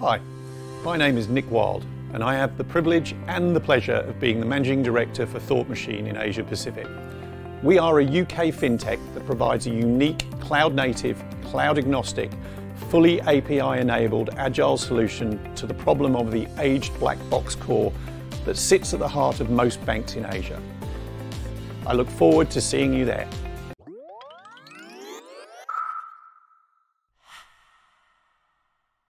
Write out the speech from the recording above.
Hi, my name is Nick Wilde and I have the privilege and the pleasure of being the Managing Director for Thought Machine in Asia Pacific. We are a UK fintech that provides a unique cloud-native, cloud-agnostic, fully API-enabled agile solution to the problem of the aged black box core that sits at the heart of most banks in Asia. I look forward to seeing you there.